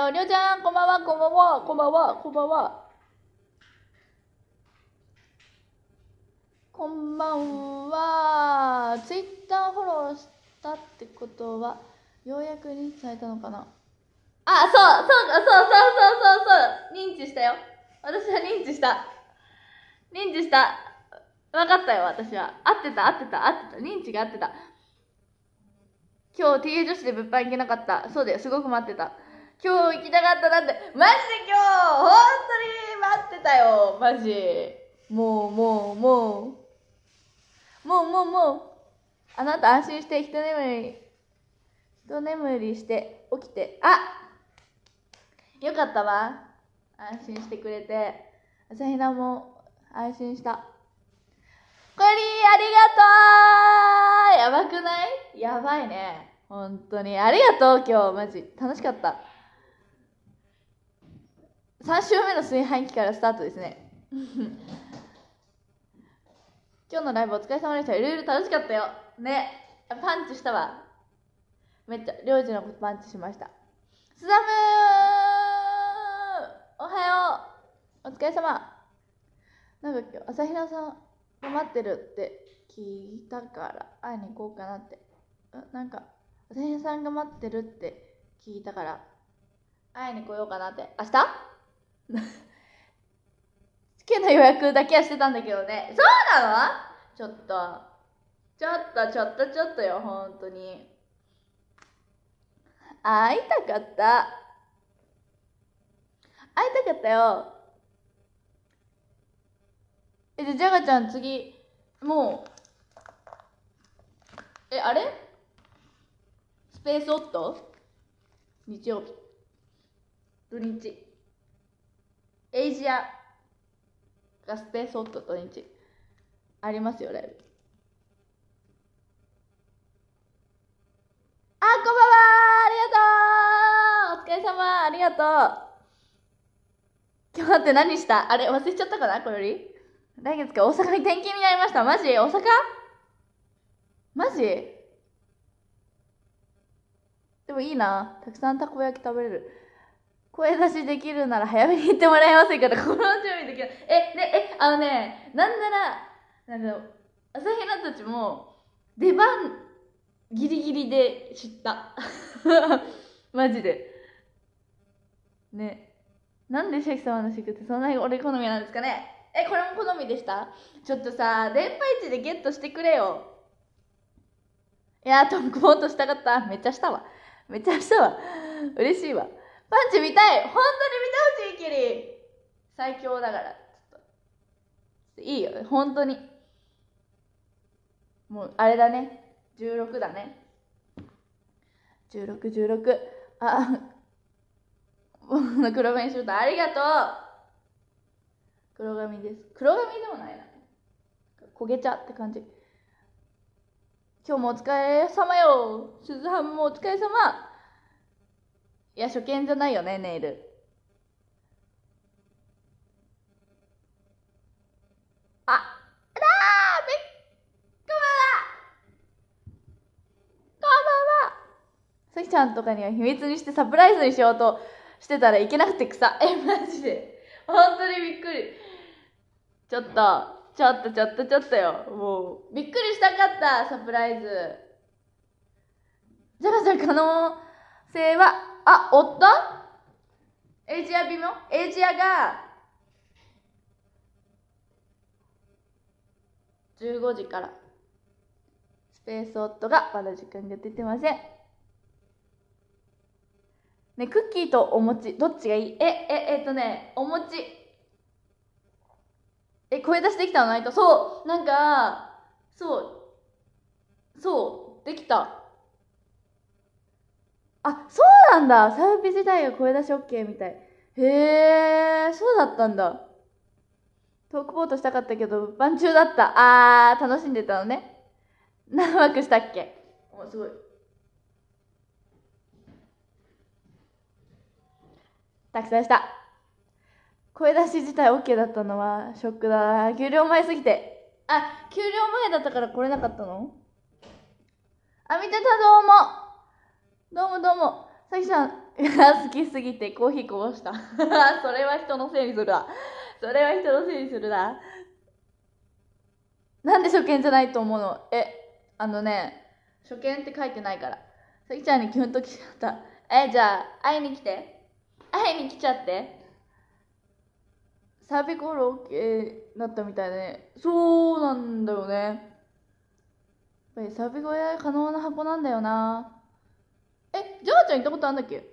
りょうちゃん、こんばんは、こんばんは、こんばんは、こんばんは。こんばんは。ツイッターフォローしたってことは、ようやく認知されたのかな。あ、そう。認知したよ。私は認知した。分かったよ、私は。合ってた。認知が合ってた。今日 TA 女子で物販行けなかった。そうだよ、すごく待ってた。今日行きたかったなって。マジで今日、本当に待ってたよ。マジ。もう。あなた安心して一眠りして起きて。よかったわ。安心してくれて。朝比奈も安心した。こりありがとう。やばくない？やばいね。本当に。ありがとう、今日。マジ。楽しかった。3週目の炊飯器からスタートですね。今日のライブお疲れ様でした。いろいろ楽しかったよ。ね。パンチしたわ。めっちゃ、りょうじのことパンチしました。すざむー、おはよう。お疲れ様。なんか今日、朝比奈さんが待ってるって聞いたから会いに行こうかなって。なんか、朝比奈さんが待ってるって聞いたから会いに来ようかなって。明日チケの予約だけはしてたんだけどね。そうなの？ちょっとよ、ほんとに。会いたかったよ。じゃあ、ジャガちゃん次、もう、あれ？スペースオット？日曜日。土日。エイジアがスペースオット土日。ありますよ、ライブ。こんばんは。ありがとう。お疲れ様。ありがとう。今日って何した？あれ忘れちゃったかな、これより。来月か大阪に転勤になりました。マジ？大阪？マジ？でもいいな。たくさんたこ焼き食べれる。声出しできるなら早めに言ってもらえませんか？この準備できる。なんなら、朝比奈たちも出番ギリギリで知った。マジで。ね。なんでシェキ様のシェクってそんなに俺好みなんですかね？これも好みでした？ちょっとさ、電波位置でゲットしてくれよ。いやー、トンクボートしたかった。めっちゃしたわ。嬉しいわ。パンチ見たい。本当に見てほしい、キリ。最強だから。ちょっと。いいよ、本当に。もう、あれだね。16だね。16。黒髪シュートありがとう。黒髪です。黒髪でもないな。焦げ茶って感じ。今日もお疲れ様よ。鈴葉もお疲れ様。いや、初見じゃないよね、ネイル。さきちゃんとかには秘密にしてサプライズにしようとしてたらいけなくて草。マジで。本当にびっくり。ちょっとよ。もう、びっくりしたかった、サプライズ。じゃあ可能性は、おったエイジア微妙？エイジアが、15時から。スペースオットがまだ時間が出てません。ね、クッキーとお餅、どっちがいい？お餅。声出しできたのないと？そう、できた。そうなんだ。サウピ自体が声出し OK みたい。へー、そうだったんだ。トークボートしたかったけど、物販中だった。楽しんでたのね。何枠したっけ？すごい。たくさんした。声出し自体 OK だったのはショックだ。給料前すぎて。給料前だったから来れなかったの？見てた、どうも。さきさん、 が好きすぎてコーヒーこぼした。それは人のせいにするわ。それは人のせいにするな。なんで初見じゃないと思うの？初見って書いてないから。さきちゃんにキュンときちゃった。じゃあ、会いに来て。会いに来ちゃって。サビコロ OK だったみたいね。そうなんだよね。やっぱりサビ小屋可能な箱なんだよな。ジョーちゃん行ったことあるんだっけ？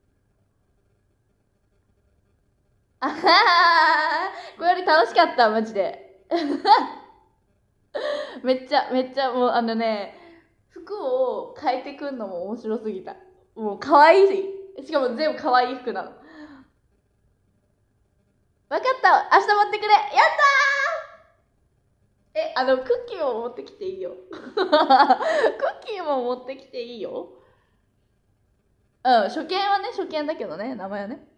あははこれより楽しかった、マジで。めっちゃ、もう服を変えてくんのも面白すぎた。もう可愛いし。しかも全部可愛い服なの。わかった、明日持ってくれ。やったー。クッキーも持ってきていいよ。クッキーも持ってきていいよ。初見はね、初見だけどね、名前はね。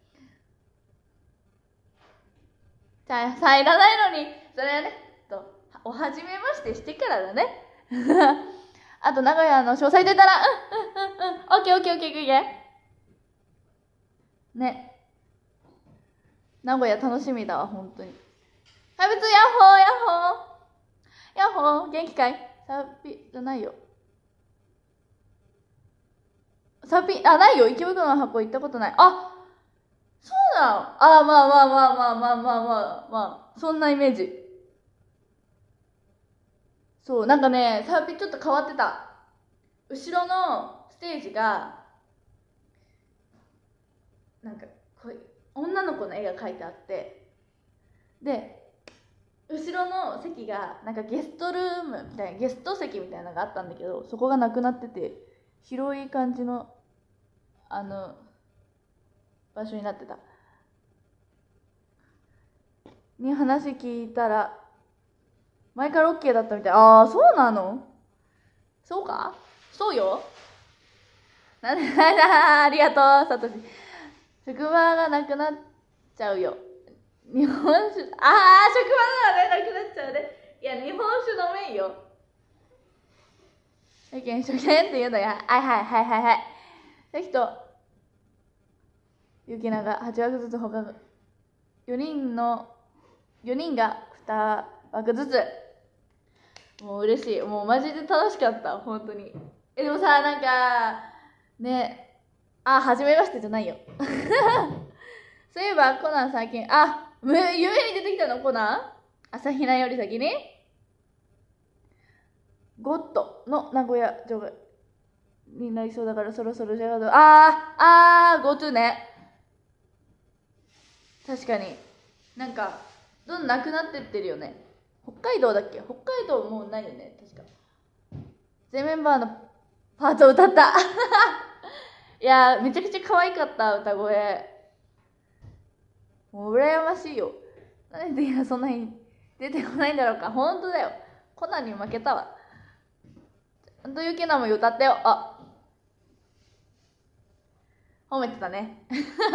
さ、いらないのに、それはね、おはじめましてしてからだね。あと、名古屋の詳細出たら、オッケーオッケーオッケーオッケー。ね。名古屋楽しみだわ、本当に。怪物、ヤッホーヤッホーヤッホー、元気かい？サビじゃないよ。ないよ。池袋の箱行ったことない。そうなの？まあ、そんなイメージ。そう、なんかね、サビちょっと変わってた。後ろのステージが、なんか、女の子の絵が描いてあって、で、後ろの席が、なんかゲストルームみたいな、ゲスト席みたいなのがあったんだけど、そこがなくなってて、広い感じの、場所になってた。に話聞いたら、前から OK だったみたい。そうなの？そうか？そうよ。ありがとう、サトシ。職場がなくなっちゃうよ。日本酒、職場ならね、なくなっちゃうね。いや、日本酒飲めんよ。初見って言うのや。はい。さきと、ゆきなが8枠ずつ他が、4人が2枠ずつ。もう嬉しい。もうマジで楽しかった。本当に。でもさ、なんか、ね、初めましてじゃないよ。そういえば、コナン最近、夢に出てきたの、コナン？朝比奈より先にゴッドの名古屋城がになりそうだからそろそろじゃあ、GoTo ね。確かに。なんか、どんどんなくなってってるよね。北海道だっけ？北海道もうないよね、確か。全メンバーのパートを歌った。いやー、めちゃくちゃ可愛かった、歌声。もう羨ましいよ。なんでそんなに出てこないんだろうか。ほんとだよ。コナンに負けたわ。ちゃんとゆきなも歌ったよ。褒めてたね。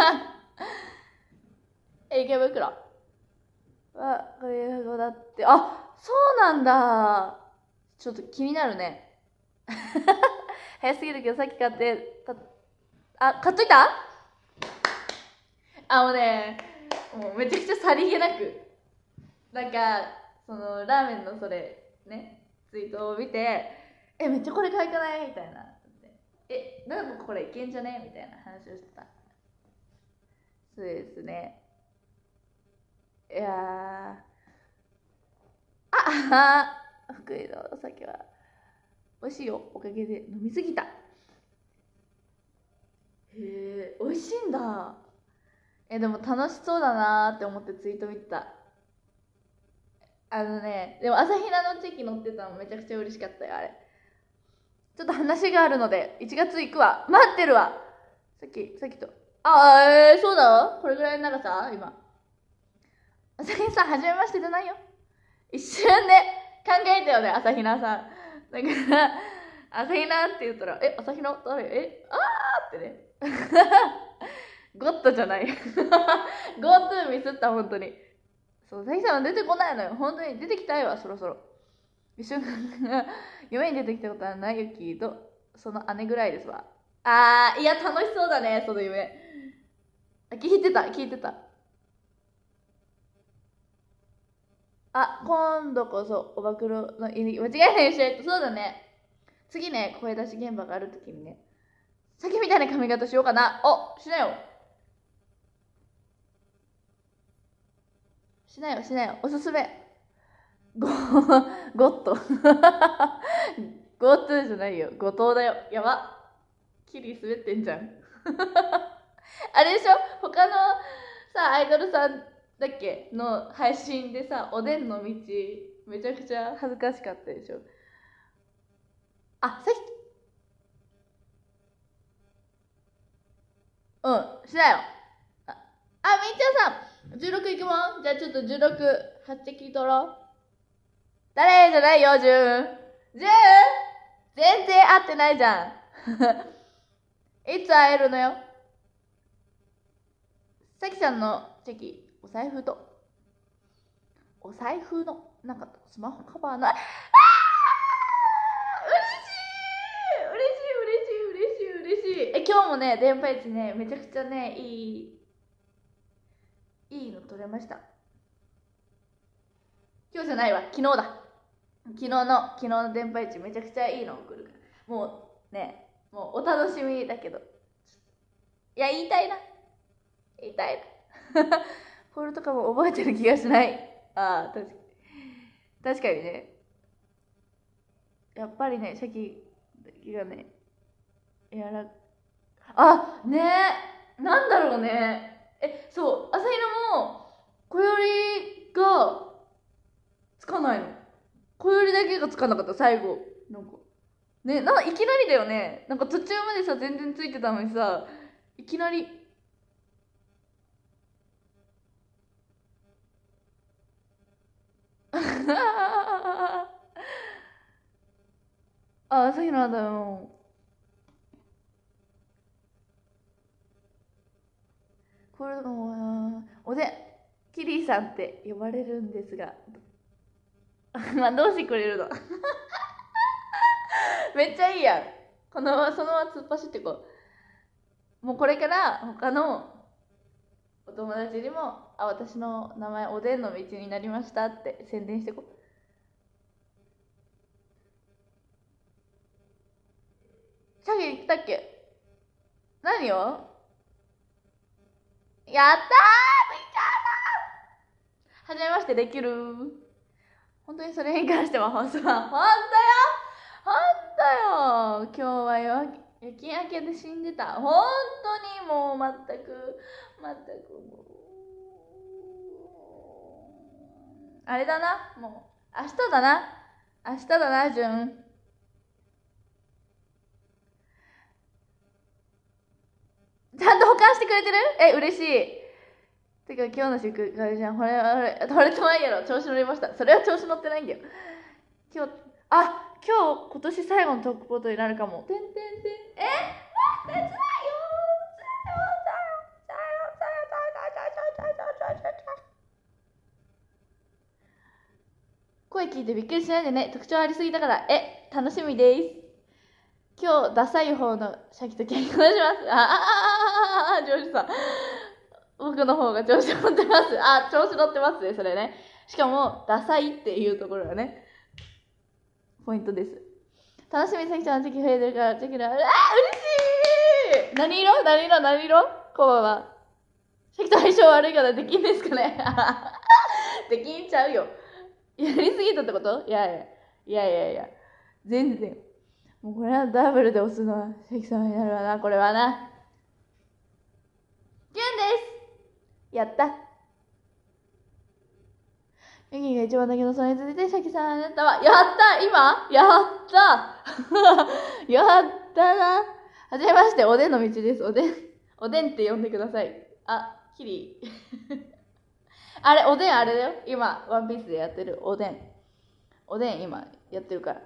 池袋は、こういう語だって。そうなんだ。ちょっと気になるね。早すぎるけどさっき買って、買っといた？もうね、もうめちゃくちゃさりげなく、なんか、そのラーメンのそれ、ね、ツイートを見て、めっちゃこれ買いかないみたいな。なんかこれいけんじゃねみたいな話をしてた。そうですね。いや福井のお酒は美味しいよ。おかげで飲みすぎた。へえ、美味しいんだ。でも楽しそうだなーって思ってツイート見てた。でも朝比奈のチェキ乗ってたのめちゃくちゃ嬉しかったよ、あれ。ちょっと話があるので、1月行くわ。待ってるわ。さっきと。そうだわ。これぐらいの長さ今。朝比奈さん、はじめましてじゃないよ。一瞬で考えたよね、朝比奈さん。だから、朝比奈って言ったら、朝比奈誰？ってね。ゴッドじゃない。GoTo ミスった、本当に。そう、さきさんは出てこないのよ。本当に出てきたいわ、そろそろ。一瞬、夢に出てきたことはないけど、その姉ぐらいですわ。 あー、いや、楽しそうだね、その夢。聞いてた、聞いてた。あ、今度こそ、お暴露の入り、間違いないようにしないと。そうだね。次ね、声出し現場があるときにね、さっきみたいな髪型しようかな。お、しなよ。しなよ、しなよ。おすすめ。ゴッド。ゴッドじゃないよ。後藤だよ。やば。キリ滑ってんじゃん。あれでしょ、他のさ、アイドルさんだっけの配信でさ、おでんの道、めちゃくちゃ恥ずかしかったでしょ。あ、さっき、うん、しなよ。あ、みーちゃんさん、16いくもん。じゃあちょっと16、発的取ろう。誰じゃないよ、10。10? 全然合ってないじゃん。いつ会えるのよ。さきさんのチェキ、お財布と、お財布の中とスマホカバーの、嬉しい嬉しい嬉しい嬉しい嬉しい。今日もね、電波市ね、めちゃくちゃね、いいの撮れました。今日じゃないわ、昨日だ。昨日の電波市めちゃくちゃいいの送るから。もうね、もうお楽しみだけど。いや、言いたいな。言いたいな。フォルとかも覚えてる気がしない。ああ、確かにね。やっぱりね、シャキがね、やら、あ、ねえ、なんだろうね。そう、朝日奈も、小よりがつかないの。小よりだけがつかなかった、最後。なんか。ね、いきなりだよね。なんか途中までさ、全然ついてたのにさ、いきなり。あ、朝日奈だよ。これもおでキリーさんって呼ばれるんですがまあどうしてくれるのめっちゃいいやん。そのまま突っ走ってこう。もうこれから他のお友達にも私の名前おでんの道になりましたって宣伝してこう。さっき言ったっけ。何をやったー、みーちゃんだ。はじめましてできる。本当にそれに関しては本当よ、本当よ。今日は夜勤明けで死んでた。本当にもう全くもうあれだな。もう明日だな、純。ちゃんと保管してくれてる？嬉しい。てか今日の祝会じゃん。これとないやろ。調子乗りました。それは調子乗ってないんだよ。今日今年最後のトークポートになるかも。てんてんてん。待って、つらいよ。声聞いてびっくりしないでね。特徴ありすぎだから。楽しみです。今日ダサい方のシャキと結婚します。上司さん。僕の方が調子乗ってます。調子乗ってますね、それね。しかも、ダサいっていうところがね、ポイントです。楽しみにさきちゃんの席増えてるから、チェキだ。嬉しい。何色コバは。さきと相性悪いからできんですかねできんちゃうよ。やりすぎたってこと？いや。全然。もうこれはダブルで押すのは関様になるわな、これはな。キュンです。やった。ユキが一番だけどそれについてシャキさんあなたはやった今やったやったな。はじめまして、おでんの道です。おでんって呼んでください。キリあれ、おでんあれだよ。今、ワンピースでやってるおでん今やってるから。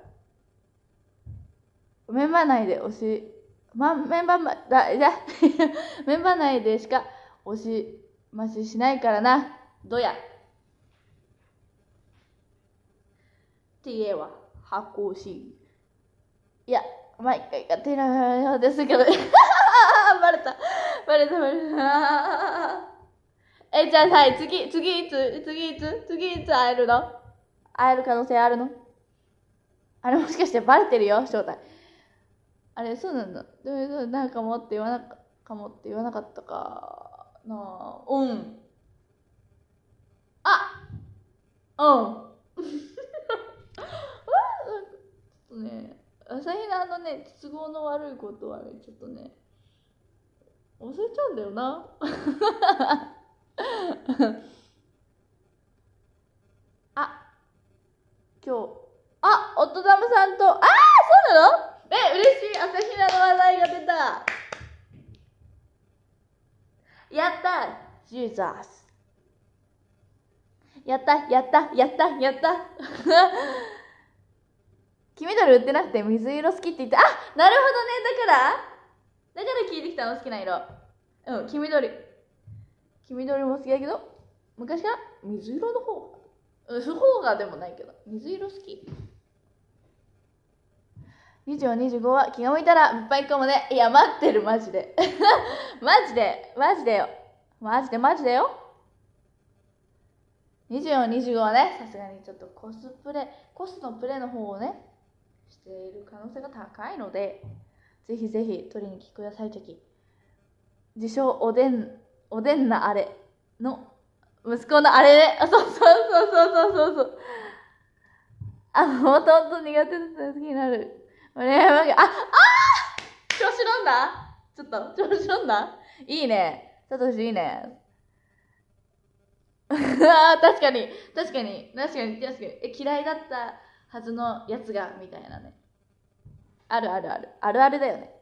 メンバー内でメンバー内でしか押し増ししないからな。どや。TA は発行し。いや、 毎回勝手なようですけどバレた。じゃあはい、次いつ会えるの？会える可能性あるの？あれもしかしてバレてるよ、正体。あれ、そうなんだ。でも、なんかもって言わなかったかなあ。うん。あうん。ちょっとね、朝比奈のね、都合の悪いことはね、ちょっとね、忘れちゃうんだよな。あ、今日、おとだむさんと、そうなの？嬉しい、朝比奈の話題が出た。やったジーザス。やった黄緑売ってなくて水色好きって言って、なるほどね、だから聞いてきたの、好きな色。うん、黄緑も好きだけど、昔から水色の方がでもないけど、水色好き。24、25は気が向いたら物販行くかもね。いや、待ってる、マジで。マジでよ。マジでよ。24、25はね、さすがにちょっとコスのプレの方をね、している可能性が高いので、ぜひぜひ取りに来てください、チェキ。自称おでんなあれの息子のあれね。そう。ほんと苦手だったら好きになる。調子飲んだ？ちょっと、調子飲んだ？いいね。サトシいいね。確かに。嫌いだったはずのやつが、みたいなね。あるだよね。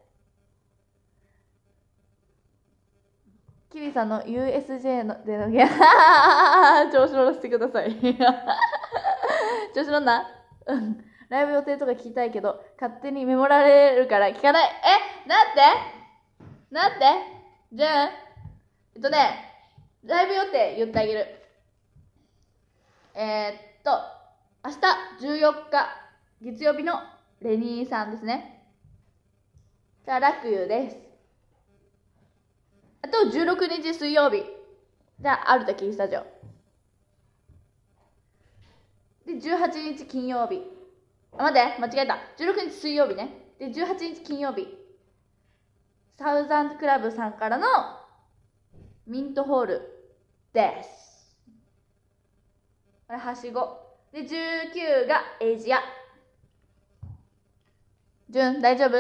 キリさんの USJ での調子乗らせてください。調子乗んな？ライブ予定とか聞きたいけど、勝手にメモられるから聞かない。なんてじゃあ、ライブ予定言ってあげる。明日14日月曜日のレニーさんですね。じゃあ、ラックユーです。あと16日水曜日。じゃあ、アルタキースタジオ。で、18日金曜日。待って、間違えた。16日水曜日ね。で、18日金曜日。サウザンドクラブさんからのミントホールです。これ、はしご。で、19がエイジア。大丈夫？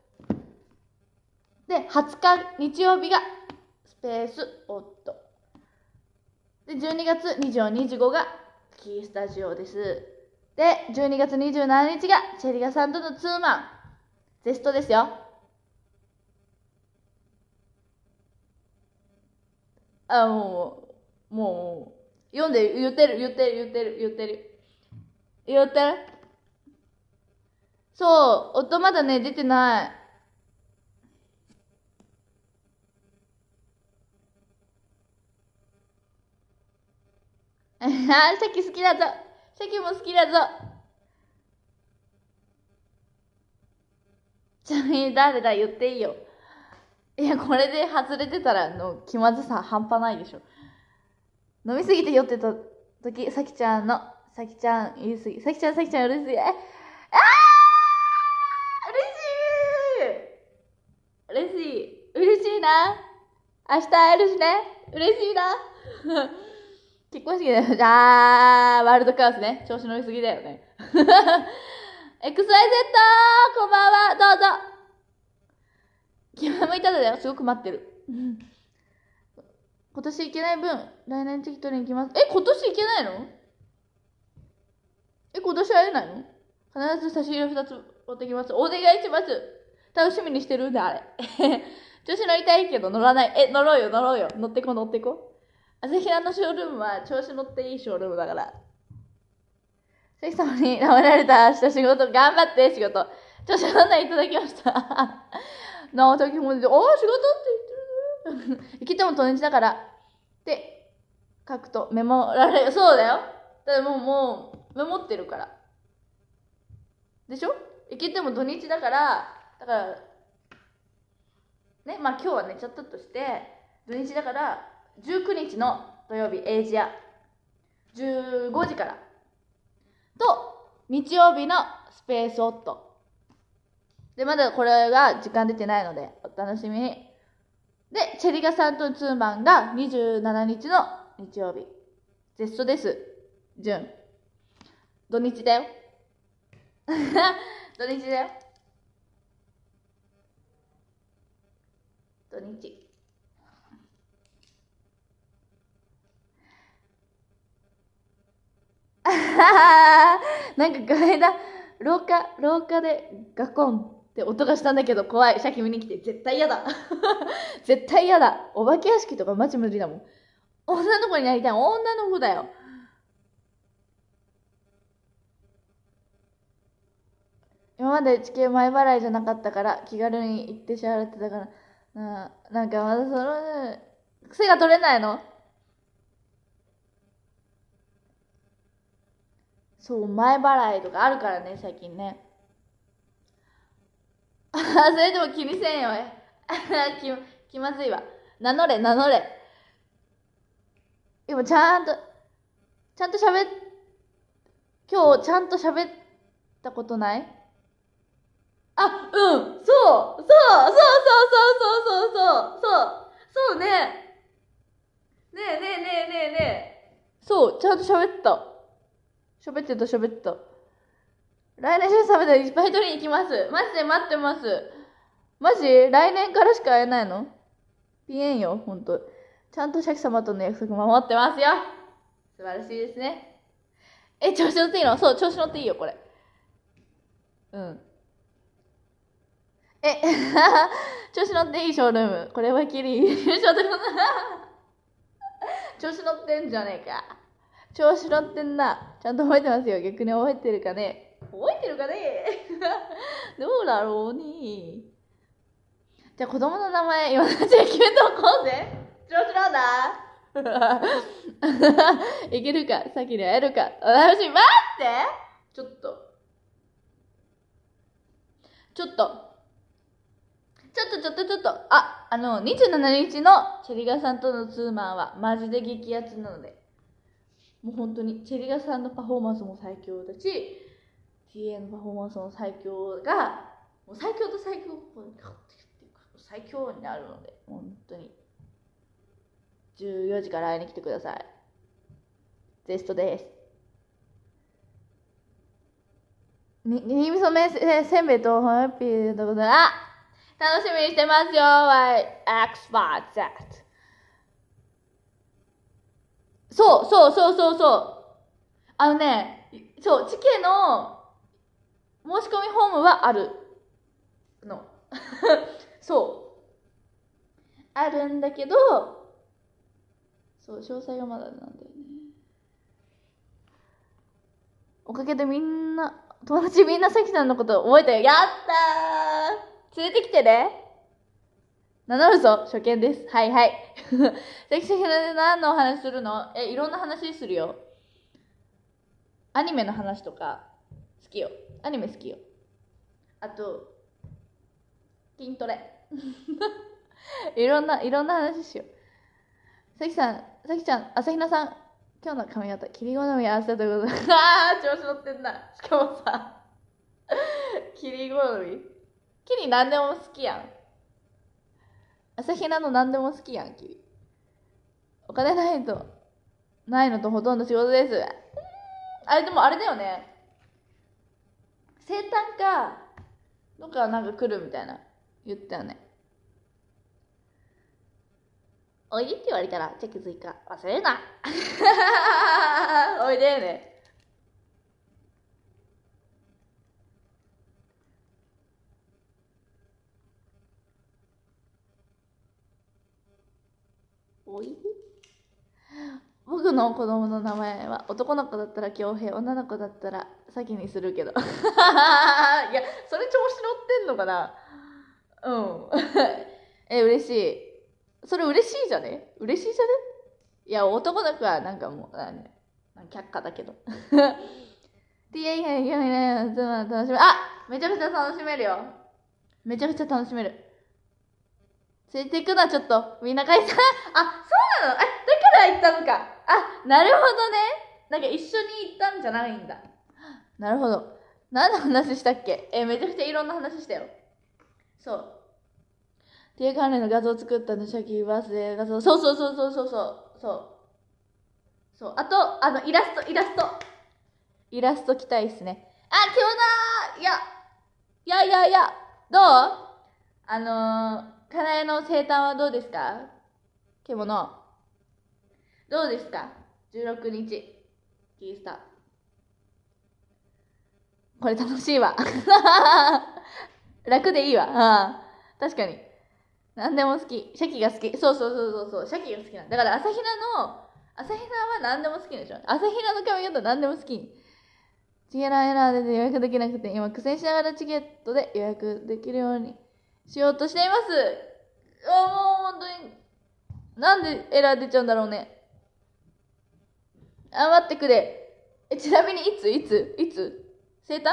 で、20日日曜日がスペースオット。で、12月24、25がキースタジオです。で、12月27日がチェリガさんとのツーマン。ゼストですよ。もう、読んでる、言ってる。そう、音まだね、出てない。さっき好きだぞ。さっきも好きだぞ。ちなみに誰だ？言っていいよ。いや、これで外れてたらの気まずさ半端ないでしょ。飲みすぎて酔ってた時、さきちゃん言いすぎ。さきちゃんうるすぎ。嬉しいな。明日会えるしね。嬉しいな。結婚式だよ。ワールドカオスね。調子乗りすぎだよね。XYZ! こんばんは。どうぞ。気が向いたらだよ。すごく待ってる。今年行けない分、来年チェキ取りに行きます。今年行けないの？今年会えないの？必ず差し入れ2つ持ってきます。お願いします。楽しみにしてるんだ、あれ。調子乗りたいけど乗らない。乗ろうよ。乗ってこ。朝日奈のショールームは調子乗っていいショールームだから。関様に名前られた明日仕事、頑張って仕事。調子乗んないいただきました。直時も出て、仕事って言ってる。生きても土日だから。って書くとメモられる。そうだよ。だからもうメモってるから。でしょ？生きても土日だから、 だからね、まあ今日は寝ちゃったとして土日だから19日の土曜日エイジア15時からと日曜日のスペースオットで、まだこれが時間出てないのでお楽しみに。でチェリガさんとツーマンが27日の日曜日ゼストです。ジュン土日だよ土日だよ土日なんかこの間廊下でガコンって音がしたんだけど怖い。シャキ見に来て絶対嫌だ絶対嫌だ。お化け屋敷とかマジ無理だもん。女の子になりたい。女の子だよ。今まで地球前払いじゃなかったから気軽に行って支払ってたからなんかまだその癖が取れないの。そう前払いとかあるからね最近ねそれでも気にせんよ気まずいわ。名乗れ今ちゃんと今日ちゃんと喋ったことない？あ、そうね。ねえ。そう、ちゃんと喋った。喋ってた。来年中食べたらいっぱい取りに行きます。マジで待ってます。マジ来年からしか会えないの？ピエンよ、ほんと。ちゃんとシャキ様との約束守ってますよ。素晴らしいですね。調子乗っていいの？そう、調子乗っていいよ、これ。うん。調子乗っていいショールーム。これはキリ調子乗ってんじゃねえか。調子乗ってんな。ちゃんと覚えてますよ。逆に覚えてるかね。どうだろうね。じゃあ子供の名前今のうちに決めとこうぜ。調子乗んだいけるか先に会えるか。待ってちょっと27日のチェリガさんとのツーマンはマジで激アツなので、もう本当にチェリガさんのパフォーマンスも最強だし TA のパフォーマンスも最強がもう最強と最強になるので、本当に14時から会いに来てください。ゼストです。にみそせんべいとハッピーでございます。楽しみにしてますよ。X、Y、Z。そう。そう、チケの申し込みフォームはあるの。そう。あるんだけど、そう、詳細がまだなんだよね。おかげで友達みんなさきさんのこと覚えたよ。やったー！連れてきてね。名乗るぞ。初見です。はい。さきさんで何のお話するの？いろんな話するよ。アニメの話とか好きよ。アニメ好きよ。あと筋トレいろんな話しよう。さきちゃん、朝比奈さん、今日の髪型切り好み合わせたということで調子乗ってんな。しかもさ切り好みキリ何でも好きやん。朝比奈の何でも好きやん。キリお金ないのとほとんど仕事です。でもあれだよね、生誕かどっかなんか来るみたいな言ったよね。おいでって言われたらチェック追加忘れるなおいでね。おいで。僕の子供の名前は男の子だったら恭平、女の子だったら先にするけどいやそれ調子乗ってんのかな。嬉しい。それ嬉しいじゃね。いや男の子はなんかもう却下だけどめちゃくちゃ楽しめるよ。 めちゃくちゃ楽しめる。連れて行くのはちょっと、みんな解散。あ、そうなの？だから行ったのか。あ、なるほどね。なんか一緒に行ったんじゃないんだ。なるほど。何の話したっけ？めちゃくちゃいろんな話したよ。そう。っていう関連の画像を作ったの、初期バースデー画像。そう。あと、イラスト来たいっすね。あ、今日だー。いや。どう？かなえの生誕はどうですか？獣。どうですか？ 16 日。キースター。これ楽しいわ。楽でいいわ。確かに。何でも好き。シャキが好き。そう。シャキが好きなん。だから朝比奈は何でも好きでしょ。朝比奈の髪型何でも好き。チケラエラーで予約できなくて、今苦戦しながらチケットで予約できるようにしようとしています。もう本当に。なんでエラー出ちゃうんだろうね。待ってくれ。ちなみにいつ生誕？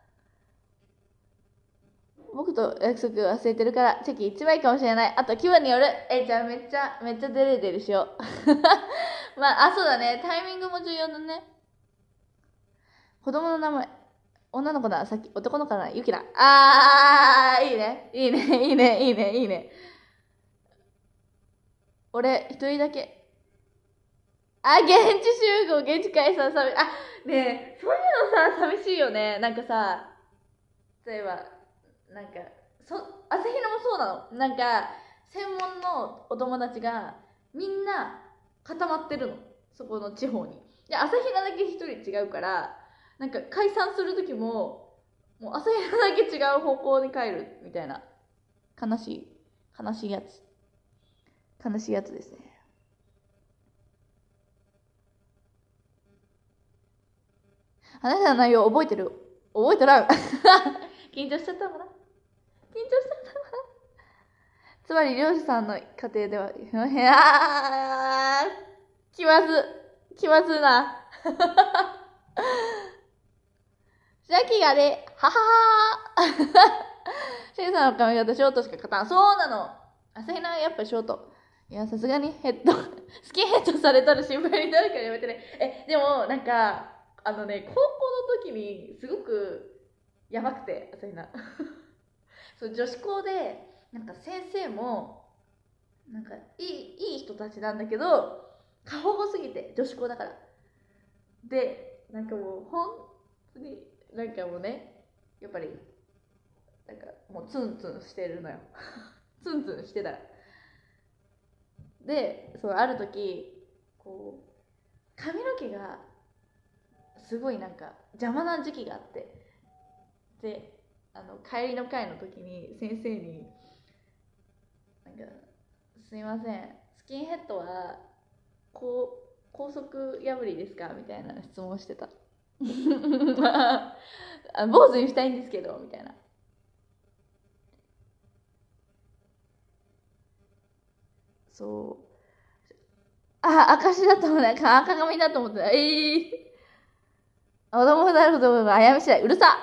僕と約束忘れてるから、チェキ1枚かもしれない。あと気分による。じゃあめっちゃデレデレしよう。まあ、そうだね。タイミングも重要だね。子供の名前。女の子だ。さっき、男の子だ。ゆきだ。いいね。俺、一人だけ。現地集合、現地解散、ねえ、そういうのさ、寂しいよね。なんかさ、例えば、なんか、朝日奈もそうなの。なんか、専門のお友達が、みんな固まってるの。そこの地方に。で、朝日奈だけ一人違うから、なんか解散する時も、もう朝日奈だけ違う方向に帰るみたいな。悲しいやつ。悲しいやつですね。話した内容覚えてる？覚えてらん。緊張しちゃったのかな。つまり漁師さんの家庭では、気まずな。シャキがね、はははシェイさんの髪型ショートしか勝たん。そうなの。朝日奈はやっぱショート。いや、さすがにスキンヘッドされたら心配になるからやめてね。でも、なんか、高校の時にすごくやばくて、朝日奈。そう、女子校で、なんか先生も、なんかいい人たちなんだけど、過保護すぎて、女子校だから。で、なんかもう、本当に、なんかもうね、やっぱり、なんかもうツンツンしてるのよ。ツンツンしてたら。で、そう、ある時、こう、髪の毛が、すごいなんか邪魔な時期があって。で、帰りの会の時に先生に、なんか、すいません、スキンヘッドは校則破りですかみたいな質問してた。坊主にしたいんですけどみたいな。そう証だと思うね。赤髪だと思ってた。子供になることがあやめ次第。うるさ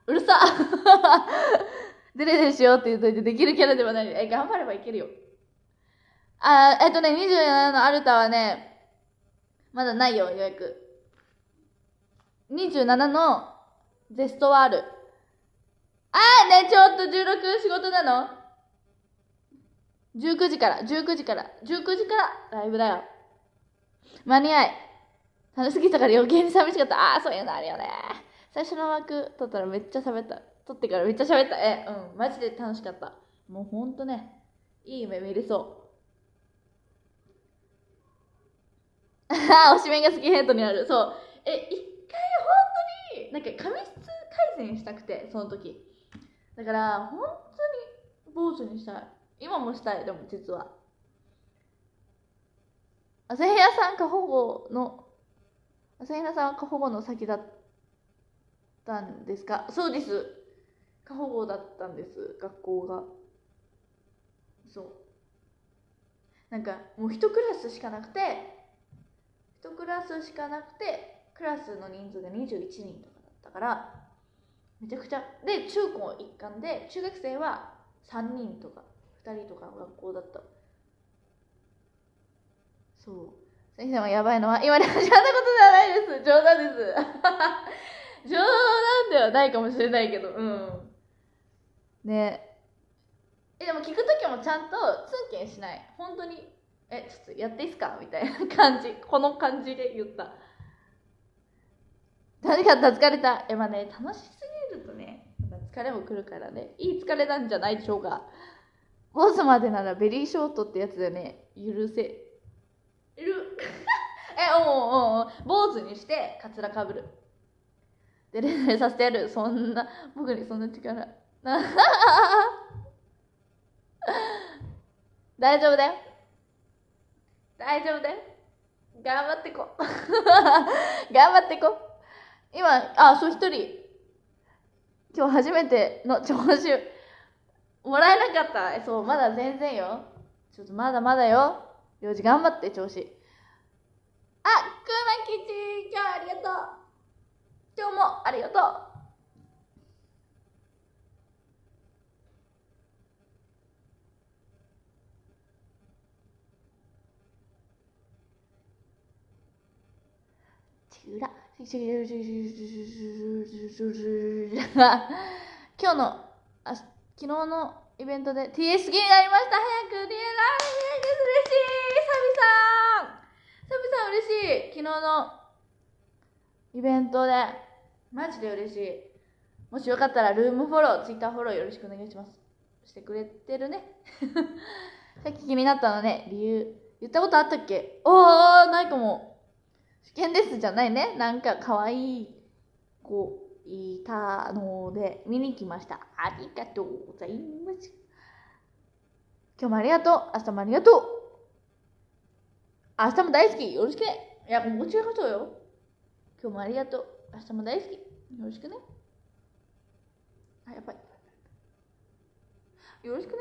デレデレしようって言うといてできるキャラではない。頑張ればいけるよ。27のアルタはね、まだないよ、予約。27のゼストはある。ね、ちょっと16仕事なの？ 19 時からライブだよ。間に合い。楽しすぎたから余計に寂しかった。そういうのあるよね。最初の枠取ったらめっちゃ喋った。取ってからめっちゃ喋った。マジで楽しかった。もうほんとね、いい夢見れそう。推しメンがスキンヘッドになる。そう。一回本当に、なんか髪質改善したくて、その時。だから、本当に坊主にしたい。今もしたい、でも実は。朝比奈さんは過保護の先だったんですか？そうです。過保護だったんです、学校が。そう。なんか、もう一クラスしかなくて、クラスの人数が21人とかだったから、めちゃくちゃ。で、中高一貫で、中学生は 3人とか2人とかの学校だった。そう。先生もやばいのは今で始まったことではないです。冗談です。冗談ではないかもしれないけど、ね。でも聞くときもちゃんと通勤しない。本当に、ちょっとやっていいっすかみたいな感じ。この感じで言った。何か疲れた。まあね、楽しすぎるとね、疲れも来るからね。いい疲れなんじゃないでしょうか。坊主までならベリーショートってやつだよね。許せる。坊主にしてカツラかぶる。でレレさせてやる。そんな僕にそんな力大丈夫だよ。大丈夫だよ。頑張ってこ頑張ってこ。今そう、一人今日初めての聴取もらえなかった。そう、まだ全然よ。ちょっとまだまだよ。領事頑張って、調子。くまきち、今日ありがとう。今日もありがとう。ちら。今日の、昨日のイベントで TSG になりました。早くリエラー嬉しい。サビさん嬉しい。昨日のイベントでマジで嬉しい。もしよかったらルームフォロー、ツイッターフォローよろしくお願いします。してくれてるね。さっき気になったのね、理由言ったことあったっけ？ないかも。試験ですじゃないね。なんか可愛い子いたので見に来ました。ありがとうございます。今日もありがとう。明日もありがとう。明日も大好き。よろしくね。いや、こちらこそよ。今日もありがとう。明日も大好き。よろしくね。やばい。よろしくね。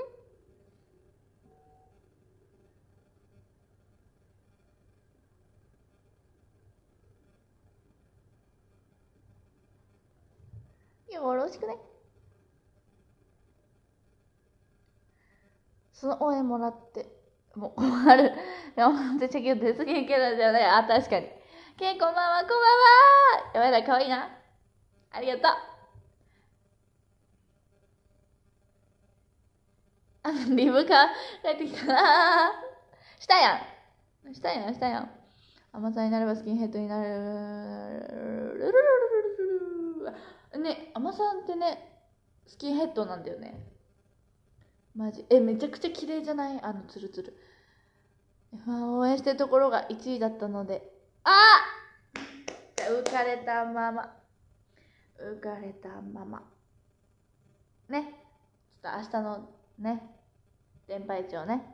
よろしくね。その応援もらってもう困る。いや、めっちゃキュート。すげえキャラじゃない。確かに。こんばんは、こんばんは。やばいな、かわいいな。ありがとう。リブカ帰ってきたな。したやん。甘さになればスキンヘッドになる。ね、甘さんってね、スキンヘッドなんだよね。マジ。めちゃくちゃ綺麗じゃない？ツルツル。応援してるところが1位だったので。浮かれたまま。ね。ちょっと明日のね、連敗帳ね。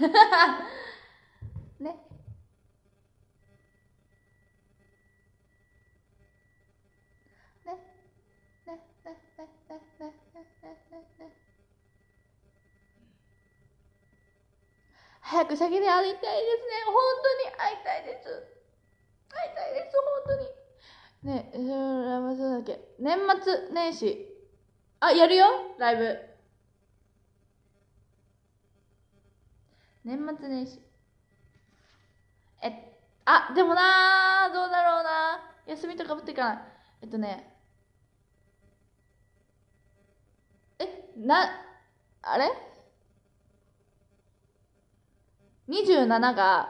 ね。早く先で会いたいですね。本当に会いたいです。本当に。ね、そうだっけ。年末年始。やるよ、ライブ。年末年始。でもなー、どうだろうな。休みとかぶっていかない。あれ ?27 が、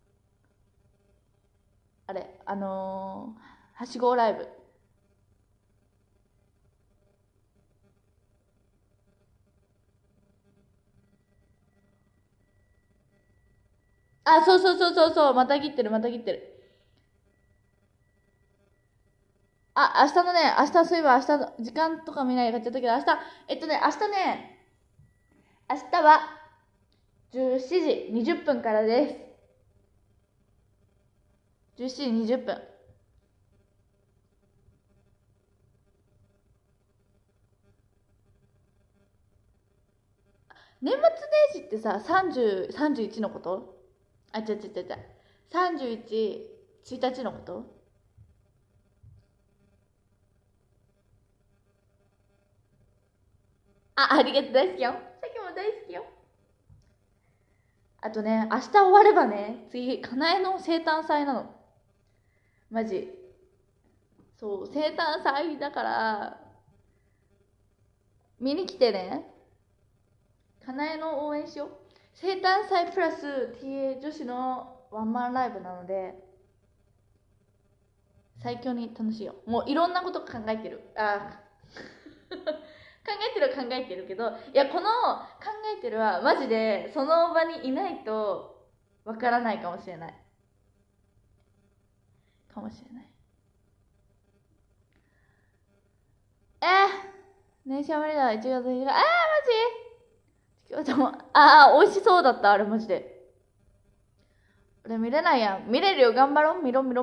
はしごライブ。そう、また切ってる。明日のね、そういえば明日の時間とか見ないで買っちゃったけど、明日は17時20分からです。17時20分。年末年始ってさ、31のこと？違う。31、1日のこと？ありがとう、大好きよ。さっきも大好きよ。あとね、明日終わればね、次、かなえの生誕祭なの。マジ。そう、生誕祭だから、見に来てね。かなえの応援しよう。生誕祭プラス TA 女子のワンマンライブなので、最強に楽しいよ。もういろんなこと考えてる。考えてるけど、いや、この考えてるはマジでその場にいないとわからないかもしれない。電車無理だ、1月1日。マジでも、美味しそうだった、あれマジで。俺見れないやん。見れるよ、頑張ろう。見ろ。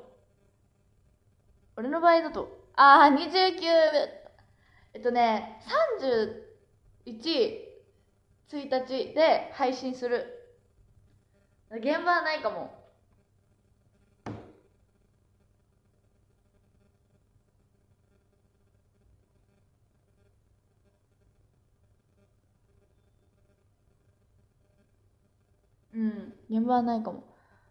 俺の場合だと、29、31、1日で配信する。現場はないかも。現場はないかも。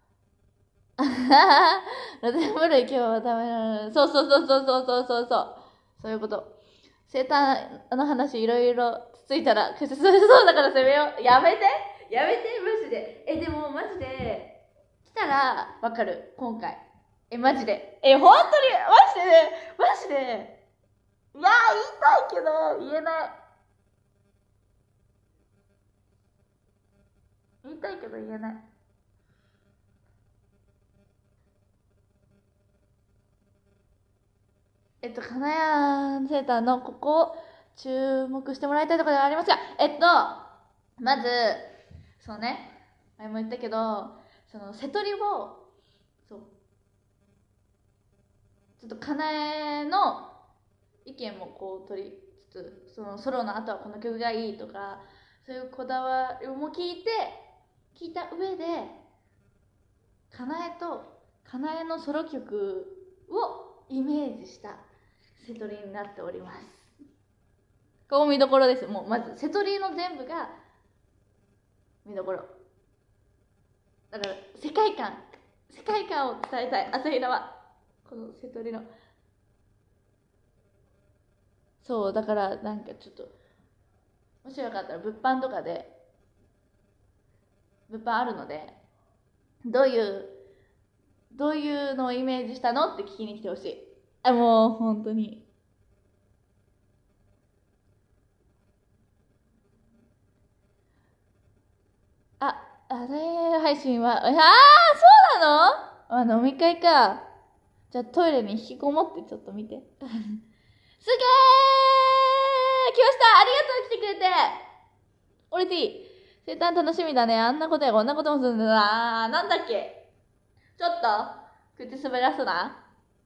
露天風呂行けばダメなの。そう。そういうこと。生誕の話いろいろついたら、そうだから攻めよう。やめて、マジで。でもマジで、来たらわかる、今回。マジで。本当に、マジで。いや言いたいけど、言えない。言いたいけど言えない。かなやセーターのここを注目してもらいたいところではありますが、まず、そうね、前も言ったけど、その瀬戸りを、そう、ちょっとかなえの意見もこう取りつつ、そのソロの後はこの曲がいいとか、そういうこだわりも聞いた上で、かなえのソロ曲をイメージした瀬戸りになっております。ここ見どころです。もうまず瀬戸りの全部が見どころだから、世界観を伝えたい。朝比奈はこの瀬戸りの、そうだから、なんかちょっともしよかったら物販とかで、物販あるので、どういうのをイメージしたのって聞きに来てほしい。もう本当に配信は、そうなの？飲み会か。じゃあトイレに引きこもってちょっと見て。すげー！来ました！ありがとう、来てくれて。オレティ、生誕楽しみだね。あんなことやこんなこともするんだな。なんだっけ？ちょっと、口滑らすな。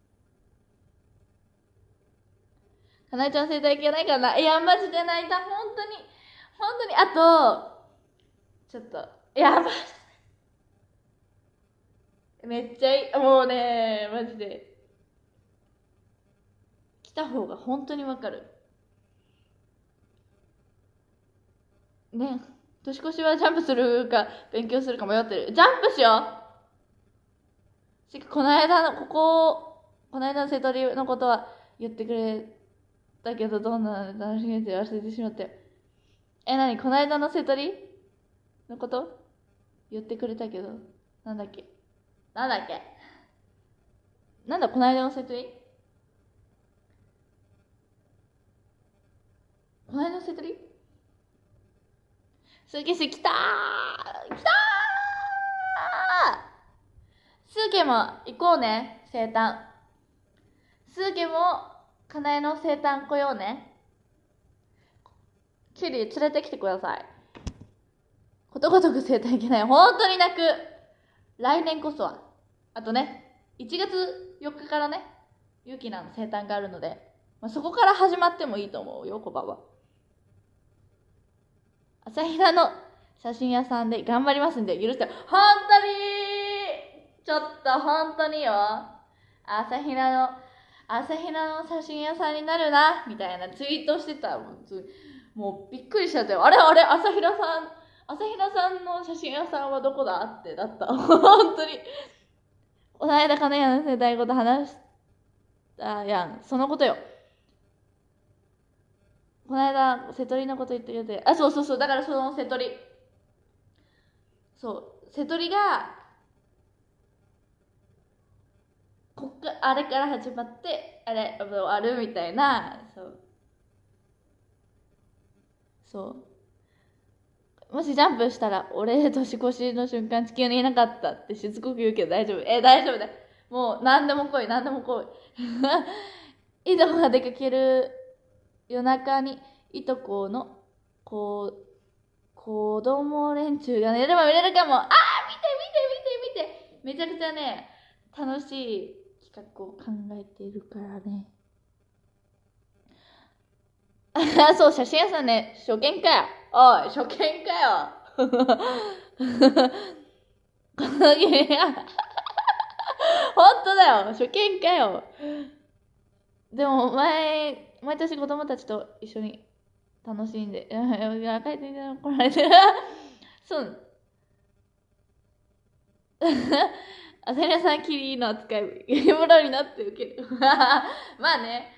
かなえちゃん生誕いけないからな。いや、マジで泣いた。本当に。あと、ちょっと、めっちゃいい。もうね、マジで。来た方が本当にわかる。ね、年越しはジャンプするか勉強するか迷ってる。ジャンプしよう。この間の瀬戸りのことは言ってくれたけど、どんな楽しみって忘れてしまって。何？この間の瀬戸りのこと言ってくれたけど、なんだっけこの間の瀬戸りスーケス来たースーケも行こうね、生誕。スーケもかなえの生誕来ようね。キュリー連れてきてください。ことごとく生誕いけない。本当に泣く。来年こそは。あとね、1月4日からね、ゆきなの生誕があるので、そこから始まってもいいと思うよ、コバは。朝比奈の写真屋さんで頑張りますんで許して。本当にちょっと本当によ。朝比奈の写真屋さんになるなみたいなツイートしてたもん。 もうびっくりしちゃったよ。あれあれ、朝比奈さんの写真屋さんはどこだってだった。本当に。この間、金谷の世代こと話したやん。そのことよ。この間、瀬戸りのこと言ってくれて。あ、そうそうそう。だからその瀬戸り。そう。瀬戸りが、あれから始まって、あれ、あるみたいな。そう。そう。もしジャンプしたら、俺、年越しの瞬間地球にいなかったってしつこく言うけど大丈夫。大丈夫だ。もう、何でも来い、何でも来い。いとこが出かける夜中に、いとこの、子供連中が寝れば見れるかも。見て見て見て見て。めちゃくちゃね、楽しい企画を考えているからね。そう、写真屋さんね、初見かよ。おい、初見かよ。この君は、本当だよ、初見かよ。でも、毎年子供たちと一緒に楽しんで、帰ってきたら怒られてる。そう。あさりなさん、キリの扱い、ゲームロになって受ける。まあね。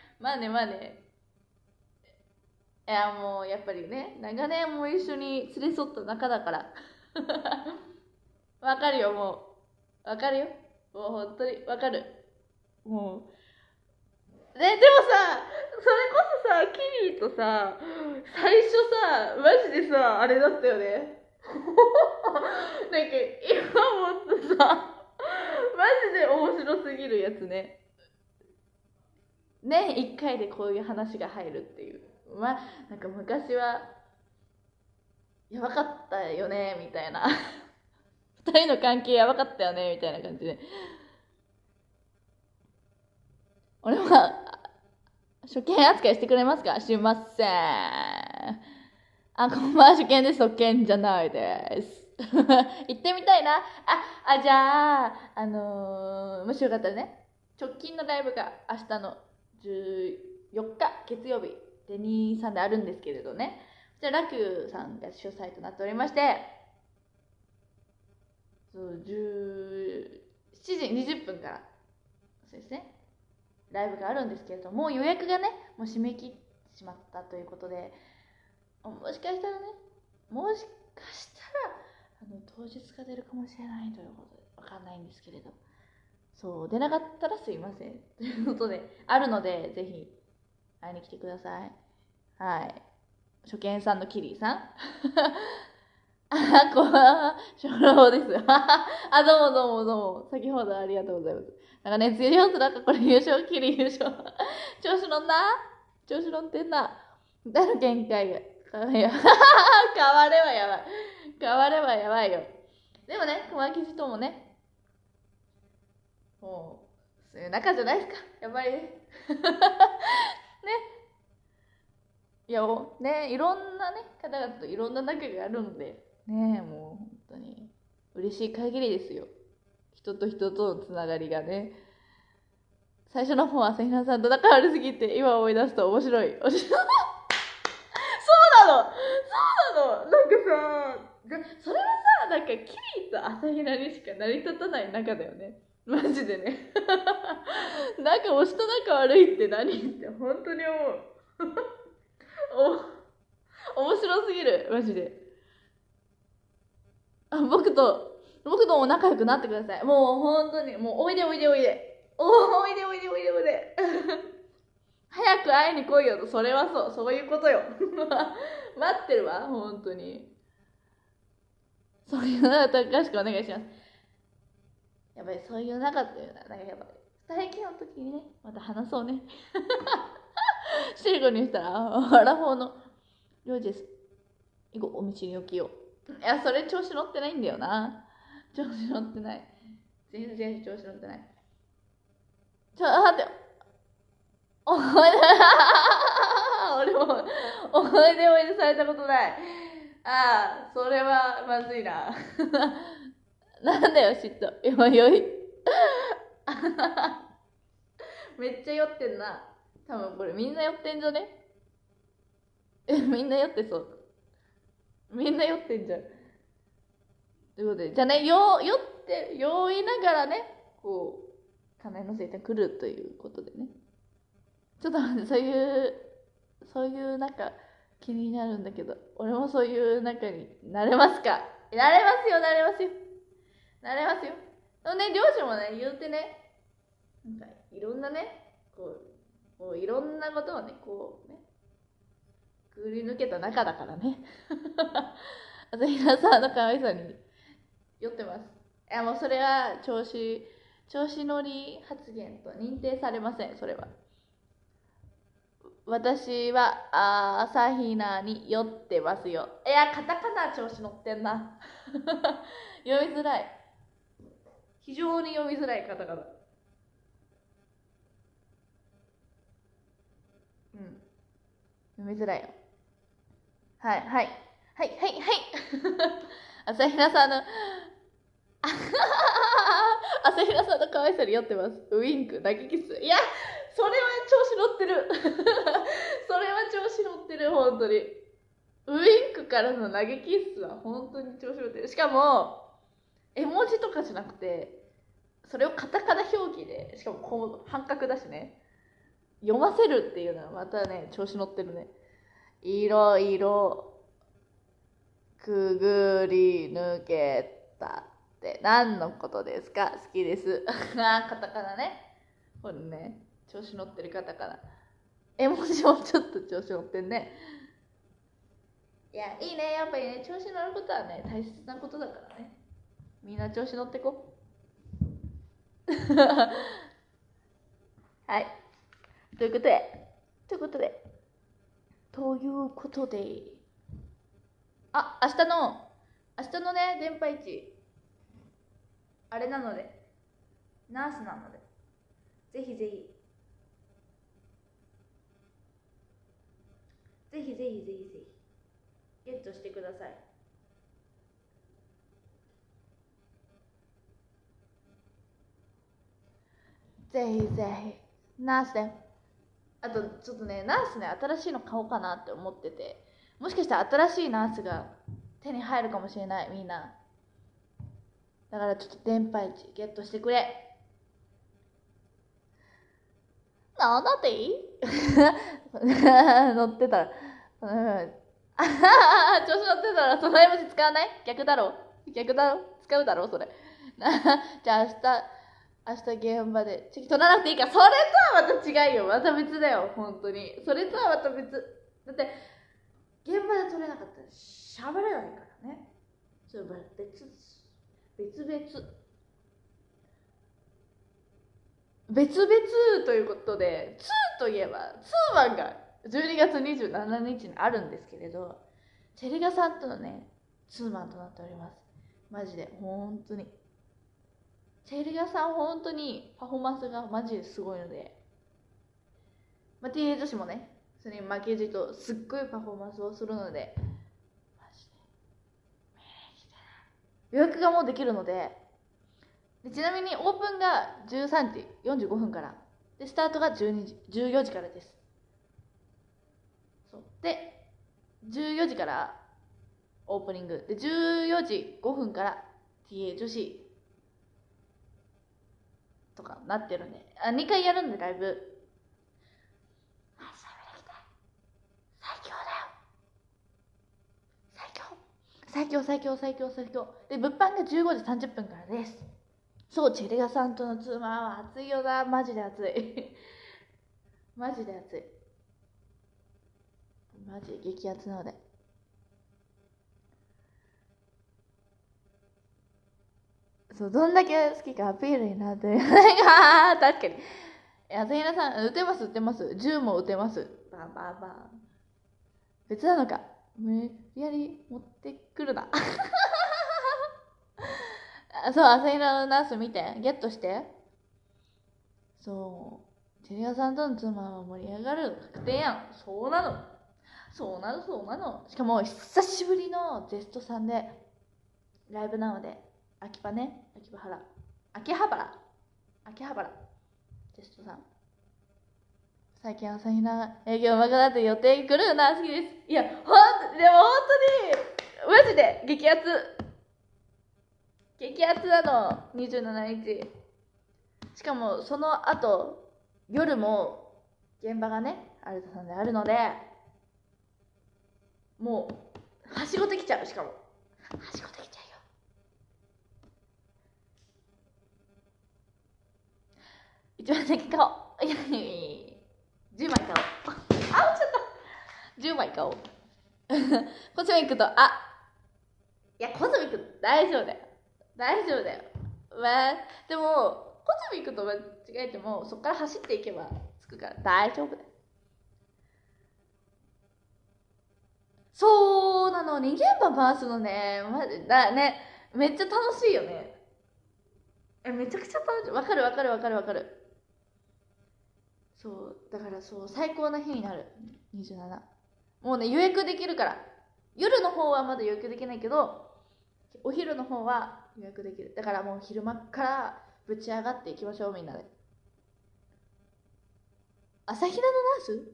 いや、もう、やっぱりね、長年も一緒に連れ添った仲だから。わかるよ、もう。わかるよ。もう本当にわかる。もう。ね、でもさ、それこそさ、キリーとさ、最初さ、マジでさ、あれだったよね。なんか、今思ってさ、マジで面白すぎるやつね。年1回でこういう話が入るっていう。なんか昔は、やばかったよね、みたいな。2人の関係やばかったよね、みたいな感じで。俺は、初見扱いしてくれますか？すいません。こんばんは、初見です。初見じゃないです。行ってみたいな。じゃあ、もしよかったらね、直近のライブが明日の14日月曜日で23であるんですけれどね。こちらラキューさんが主催となっておりまして、17時20分からそうですね、ライブがあるんですけれども、予約がねもう締め切ってしまったということで、もしかしたら当日が出るかもしれないということで分かんないんですけれど、そう出なかったらすいませんということであるので、ぜひ会いに来てください。はい、初見さんのキリーさん初老です。どうも。先ほどありがとうございます。なんかね、強い要素なんかこれ優勝、キリ優勝。調子乗ってんな。だの限界が。変わればやばいよ。でもね、小牧ともね、もう、そういう仲じゃないですか。やっぱりね。ね。いや、ね、いろんなね、方々といろんな仲があるので、ね、もう本当に嬉しい限りですよ。人と人とのつながりがね。最初の方は千奈さんと仲悪すぎて、今思い出すと面白い。そうなのなんかさ、それはさ、なんかキリと朝比奈にしか成り立たない仲だよね。マジでね。なんか推しと仲悪いって何って本当に思う。面白すぎる、マジで。僕とも仲良くなってください。もう本当に、もうおいで。早く会いに来いよと、それはそういうことよ。待ってるわ、本当に。そういうのだったらしくお願いします。やっぱりそういう仲っていうのは、なんかやっぱり、二人きりの時にね、また話そうね。最後にしたら、アラフォーのりょうじです。以後、お道に置きよう。いや、それ調子乗ってないんだよな。調子乗ってない。全然調子乗ってない。待ってよ。俺も、思い出されたことない。それはまずいな。なんだよ、嫉妬。今酔い。めっちゃ酔ってんな。多分これみんな酔ってんじゃね？ みんな酔ってそう。みんな酔ってんじゃん。ということで、じゃあね、酔いながらね、こう、金井のせいちゃん来るということでね。ちょっと待って、そういうなんか気になるんだけど、俺もそういう中になれますか？なれますよ、なれますよ。なれますよ。でもね、両親もね、言うてね、なんかいろんなね、こういろんなことをね、こうね、くぐり抜けた中だからね。朝比奈さんの可愛さに酔ってます。いや、もうそれは調子乗り発言と認定されません、それは。私は朝比奈に酔ってますよ。いや、カタカナ調子乗ってんな。読みづらい。非常に読みづらいカタカナ。うん。読みづらいよ。はい、はい。はい、はい、はい。朝比奈さんの、朝比奈さんの可愛さに酔ってます。ウインク、投げキス。いや、それは調子乗ってる。それは調子乗ってる、本当に。ウインクからの投げキスは本当に調子乗ってる。しかも、絵文字とかじゃなくて、それをカタカナ表記で、しかもこう半角だしね、読ませるっていうのはまたね、調子乗ってるね。いろいろくぐり抜けたって何のことですか？好きです。カタカナね。これね、調子乗ってるカタカナ。絵文字もちょっと調子乗ってんね。いや、いいね。やっぱりね、調子乗ることはね、大切なことだからね。みんな調子乗ってこ。はい。ということで、明日のね、電波位置、あれなので、ナースなので、ぜひぜひ、ゲットしてください。ぜひぜひ、ナースで。あと、ちょっとね、ナースね、新しいの買おうかなって思ってて、もしかしたら新しいナースが手に入るかもしれない、みんな。だからちょっと電波位置ゲットしてくれ。なんだっていい乗ってたら、調子乗ってたらその絵文字使わない？逆だろ使うだろそれ。じゃあ明日現場でチェキ取らなくていいから、それとはまた違うよ。また別だよ、本当に。それとはまた別。だって、現場で取れなかったら喋れないからね。それは別々ということで、2といえば、2マンが12月27日にあるんですけれど、チェリガさんとのね、ツーマンとなっております。マジで、本当に。チェリガさん、本当にパフォーマンスがマジですごいので、まあ、TA 女子もね、それに負けじとすっごいパフォーマンスをするので、マジで、予約がもうできるので、ちなみにオープンが13時45分からで、スタートが14時からです。そうで、14時からオープニングで、14時5分から TA 女子とかなってるんで、2回やるんで、ライブ。最強で、物販が15時30分からです。そう、チェリガさんとのツーマンは熱いよな。マジで熱い。マジで熱い。マジ激熱なので。そう、どんだけ好きかアピールになってる。確かに。朝比奈さん、撃てます。銃も撃てます。バンバンバン。別なのか。無理やり持ってくるな。そう、朝比奈のナース見て。ゲットして。そう。チェリアさんとの妻は盛り上がる。確定やん。そうなの。しかも、久しぶりのゼストさんで、ライブなので、秋葉原。ゼストさん。 最近朝比奈営業うまくなって予定来るな、好きです。いや、でも本当にマジで激アツなの。27日。しかもその後夜も現場がねアルタさんであるので、もうはしごできちゃう。しかもはしごできちゃうよ。一番先買おう。いや10枚買おう。あ、落ちちゃった。10枚買おう。コスミックと、いや、コスミック大丈夫だよ。まあ、でも、コスミックと間違えても、そこから走っていけばつくから大丈夫だよ。そうなの、2現場回すのね、ね、めっちゃ楽しいよね。めちゃくちゃ楽しい。わかる。そう、だからそう、最高な日になる。27。もうね、予約できるから。夜の方はまだ予約できないけど、お昼の方は予約できる。だからもう昼間からぶち上がっていきましょう、みんなで。朝比奈のナース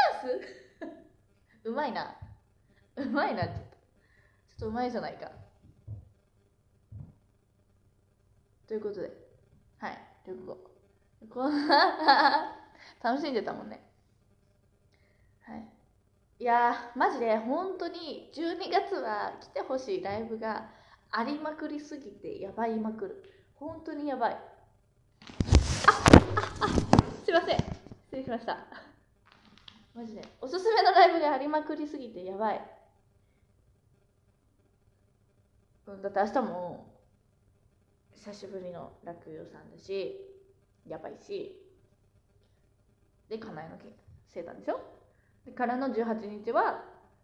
うまいな。ちょっとうまいじゃないか。ということで、はい、旅行。楽しんでたもんね。はい。いやー、マジで本当に12月は来てほしいライブがありまくりすぎてやばいまくる。本当にやばい。すいません。失礼しました。マジで。おすすめのライブがありまくりすぎてやばい。だって明日も久しぶりの落葉さんだし、やばいし。で、かなえの生誕でしょ。でからの18日は、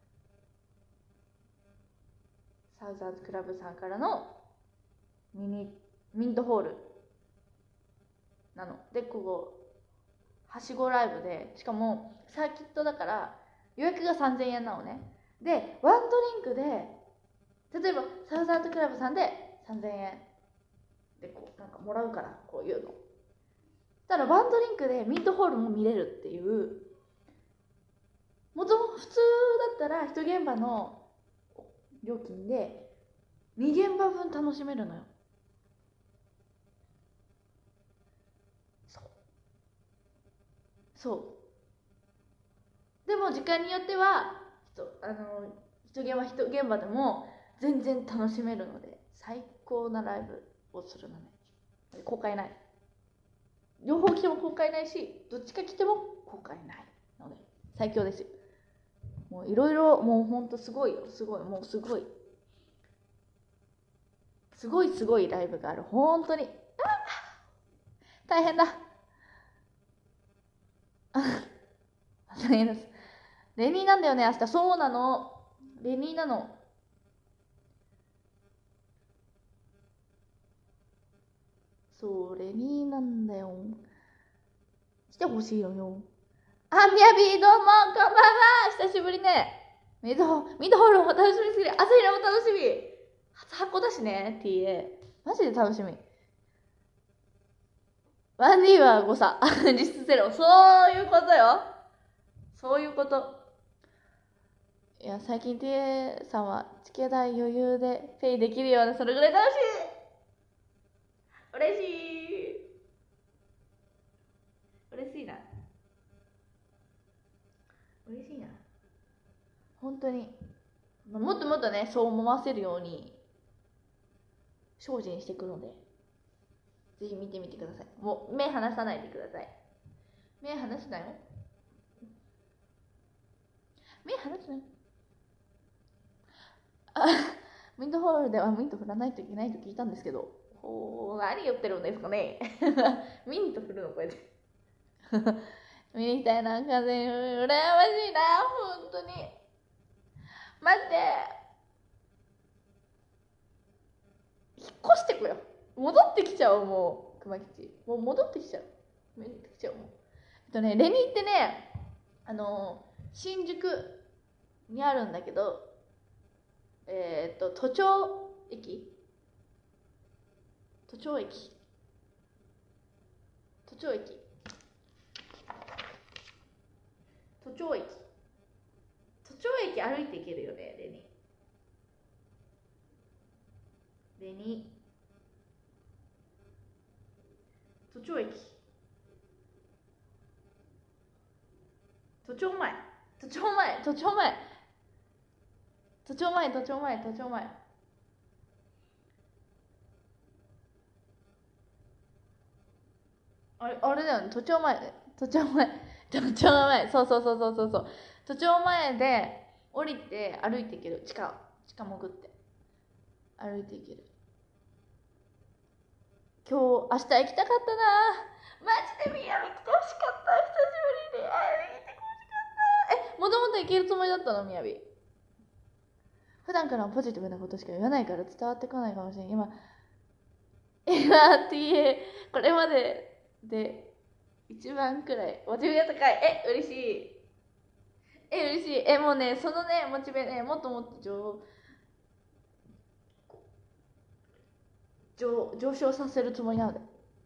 サウザンズクラブさんからのミントホールなので、ここはしごライブで、しかもサーキットだから予約が3000円なのね。でワンドリンクで、例えばサウザンズクラブさんで3000円でこうなんかもらうから、こういうのただワンドリンクでミントホールも見れるっていう。普通だったら1現場の料金で2現場分楽しめるのよ。そうでも時間によっては一現場でも全然楽しめるので、最高なライブをするのね。公開ない。両方来ても公開ないし、どっちか来ても公開ないので最強ですよ。もういろいろ、もうほんとすごいよ。すごいライブがある。本当に大変だ。大変です。レニーなんだよね、明日。そうなの。レニーなの。そう、レニーなんだよ。来てほしいのよ。みやびどうも、こんばんは。久しぶりね。ミドホールも楽しみすぎる。朝日奈も楽しみ。初箱だしね、TA。マジで楽しみ。1D は誤差。実質ゼロ。そういうことよ。そういうこと。いや、最近 TA さんはチケ代余裕でペイできるような、それぐらい楽しい。嬉しいな。本当に。もっともっとね、そう思わせるように精進していくので、ぜひ見てみてください。もう目離さないでください。目離すなよ。ミントホールではミント振らないといけないと聞いたんですけど、何言ってるんですかね。ミント振るのこれで。みたいな感じで羨ましいな、本当に。待って、引っ越してこよ。戻ってきちゃう。もう熊吉もう戻ってきちゃう。もうレニーってね、新宿にあるんだけど、都庁駅町駅。都庁駅歩いて行けるよね、レニ。レニ。都庁駅。都庁前。都庁前。都庁前。都庁前。都庁前。都庁前。あれだよね。都庁前。都庁前。都庁前。そう。都庁前で降りて歩いていける。地下潜って歩いていける。今日明日行きたかったな。マジで宮城来てほしかった。久しぶりに会いに来てほしかった。もともと行けるつもりだったの、宮城。普段からポジティブなことしか言わないから伝わってこないかもしれん。今 TA これまでで一番くらいモチベが高い。嬉しい。嬉しい。もうね、そのね、モチベね、もっともっと上昇させるつもりなので。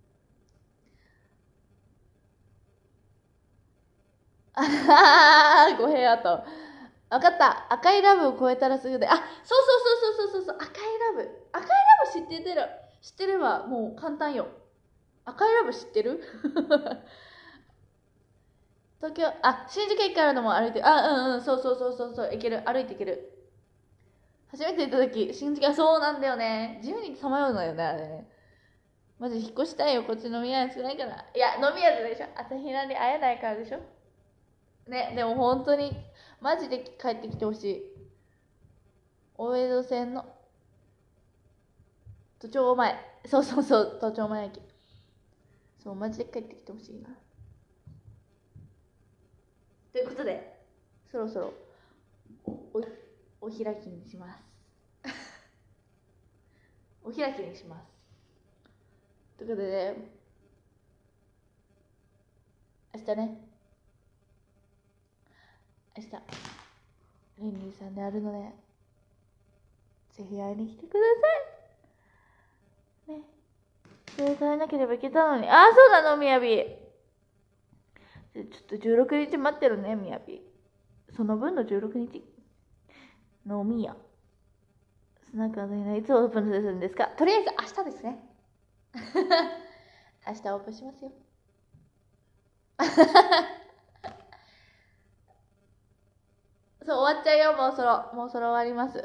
語弊あと。分かった。赤いラブを超えたらすぐで。そう。赤いラブ。赤いラブ知ってればもう簡単よ。赤いラブ知ってる東京、新宿駅からでも歩いて、そう、行ける。歩いて行ける。初めて行った時、新宿はそうなんだよね。自由にさまようのよね、あれね。マジ引っ越したいよ、こっち飲み屋少ないから。いや、飲み屋じゃないでしょ。朝比奈に会えないからでしょ。ね、でも本当に、マジで帰ってきてほしい。大江戸線の都庁前。そう、都庁前駅。そう、マジで帰ってきてほしいな。ということで、そろそろお開きにします。お開きにします。ということで、明日、レンリーさんであるので、ぜひ会いに来てください。ね。それさえなければいけたのに。そうなの、みやび。ちょっと16日待ってるね、みやび。その分の16日。飲み屋。スナックいつオープンするんですか？とりあえず明日ですね。明日オープンしますよ。そう、終わっちゃうよ、もうそろ終わります。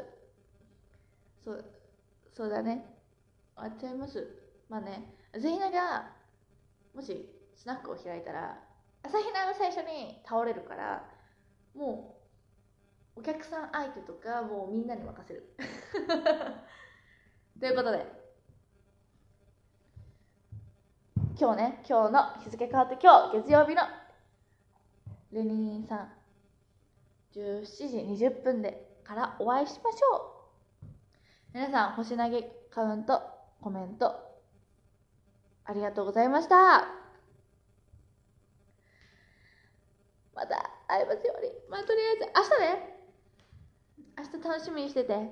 そうだね。終わっちゃいます。まあね、朝比奈が、もしスナックを開いたら、朝比奈が最初に倒れるから、もう、お客さん相手とか、もうみんなに任せる。ということで、今日の日付変わって今日月曜日のレニーさん17時20分でからお会いしましょう。皆さん星投げカウントコメントありがとうございました。また会えますように。とりあえず明日楽しみにしてて。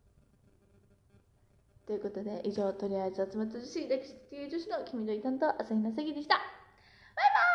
ということで以上、とりあえず集まった女子歴史っていう女子の君といたんと朝日奈さぎでした。バイバイ。